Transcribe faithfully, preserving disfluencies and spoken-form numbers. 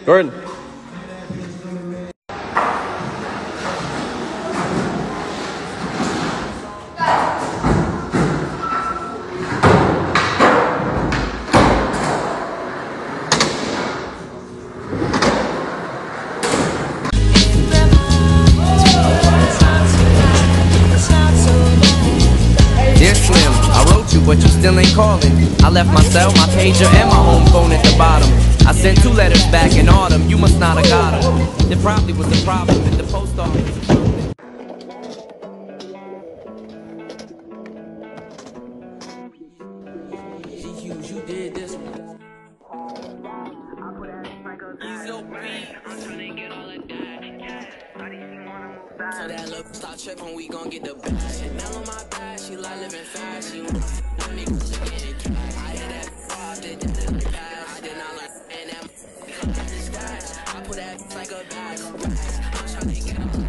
Jordan. Dear Slim, I wrote you, but you still ain't calling. I left my cell, my pager, and my home phone at the bottom. I sent two letters back in autumn, you must not have got them. There probably was a problem at the post office. You did this one. So that look, stop tripping, we gon' get the bag. Chanel on my back, she like living fast. She want niggas getting cash. I hit that fraud, did that like that. I did not like and that I put that like a bag. I'm tryna get up.